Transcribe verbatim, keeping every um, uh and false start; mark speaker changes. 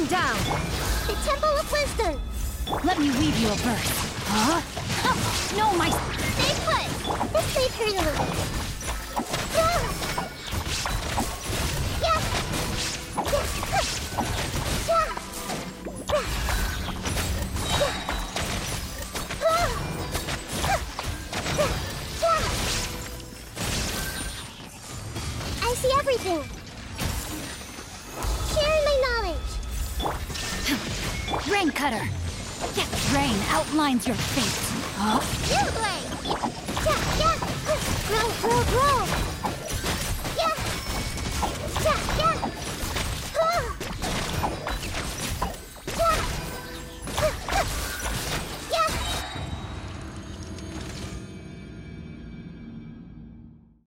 Speaker 1: Going down.
Speaker 2: The Temple of Wisdom.
Speaker 1: Let me weave you a verse. Huh? Oh, no, my...
Speaker 2: Stay put. This may hurt a little. Yeah. Yeah. I see everything. Sharing my knowledge.
Speaker 1: Rain cutter. Rain outlines your fate. Huh?
Speaker 2: Blue blade. Yeah, yeah. Grow, grow, grow.